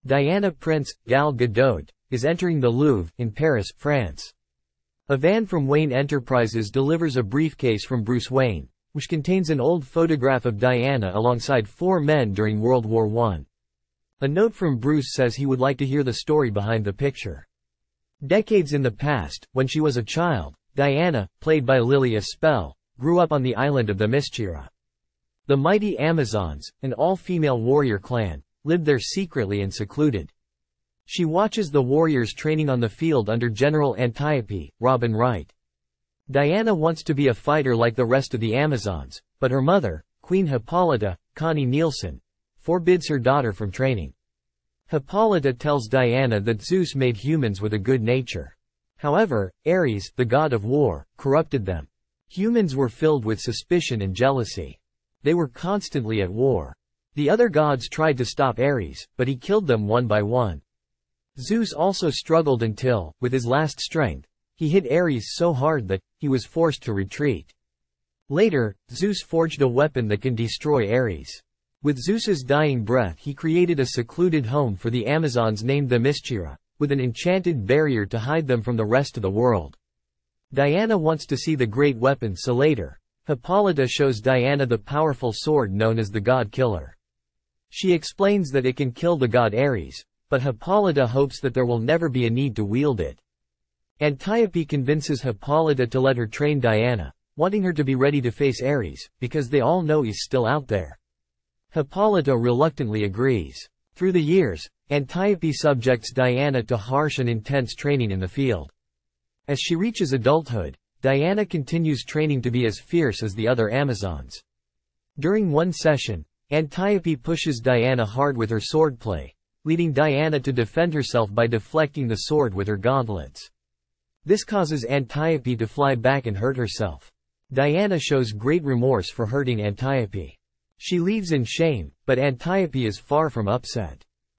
Diana Prince, Gal Gadot, is entering the Louvre, in Paris, France. A van from Wayne Enterprises delivers a briefcase from Bruce Wayne, which contains an old photograph of Diana alongside 4 men during World War I. A note from Bruce says he would like to hear the story behind the picture. Decades in the past, when she was a child, Diana, played by Lily Espelle, grew up on the island of Themyscira. The mighty Amazons, an all-female warrior clan, lived there secretly and secluded. She watches the warriors training on the field under General Antiope, Robin Wright. Diana wants to be a fighter like the rest of the Amazons, but her mother, Queen Hippolyta, Connie Nielsen, forbids her daughter from training. Hippolyta tells Diana that Zeus made humans with a good nature. However, Ares, the god of war, corrupted them. Humans were filled with suspicion and jealousy. They were constantly at war. The other gods tried to stop Ares, but he killed them one by one. Zeus also struggled until, with his last strength, he hit Ares so hard that he was forced to retreat. Later, Zeus forged a weapon that can destroy Ares. With Zeus's dying breath, he created a secluded home for the Amazons named Themyscira, with an enchanted barrier to hide them from the rest of the world. Diana wants to see the great weapon, so later, Hippolyta shows Diana the powerful sword known as the God Killer. She explains that it can kill the god Ares, but Hippolyta hopes that there will never be a need to wield it. Antiope convinces Hippolyta to let her train Diana, wanting her to be ready to face Ares, because they all know he's still out there. Hippolyta reluctantly agrees. Through the years, Antiope subjects Diana to harsh and intense training in the field. As she reaches adulthood, Diana continues training to be as fierce as the other Amazons. During one session, Antiope pushes Diana hard with her swordplay, leading Diana to defend herself by deflecting the sword with her gauntlets. This causes Antiope to fly back and hurt herself. Diana shows great remorse for hurting Antiope. She leaves in shame, but Antiope is far from upset.